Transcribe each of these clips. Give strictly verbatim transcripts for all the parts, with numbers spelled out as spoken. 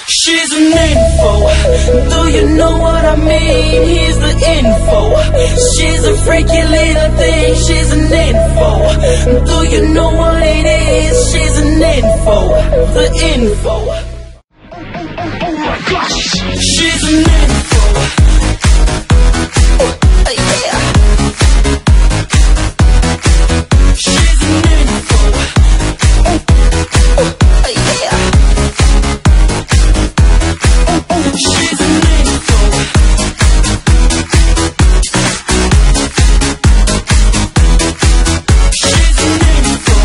She's a nympho, do you know what I mean? Here's the info. She's a freaky little thing, she's a nympho. Do you know what it is? She's a nympho, the info. Oh my gosh! She's a nympho. Oh, yeah. She's a nympho. Oh, oh, yeah. She's a nympho. She's a nympho.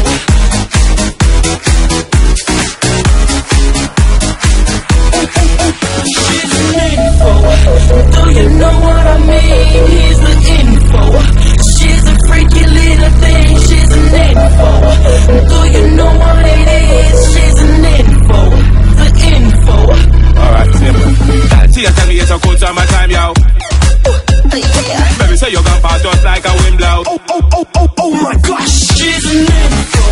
She's a nympho. Do you know what I mean? Here's the info. She's a freaky little thing. She's a nympho. Do you know what it is? She's a nympho. The info. Alright, simple. See, you tell me it's a good time, my time, yo. Uh, yeah. Baby, say you're gonna pass just like a wind blow. Oh, oh, oh, oh, oh my gosh. She's a nympho.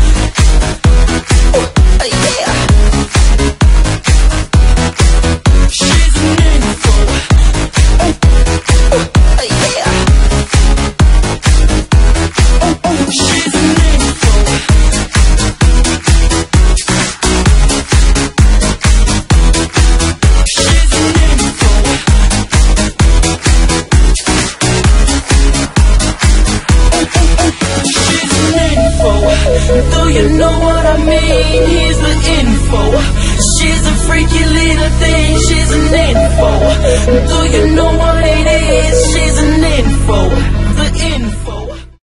Uh, yeah. She's a nympho. Uh, yeah. She's a nympho. She's a nympho. She's a nympho. Do you know what I mean? Here's the info. She's a freaky little thing. She's a nympho. Do you know what it is? She's a nympho. The info.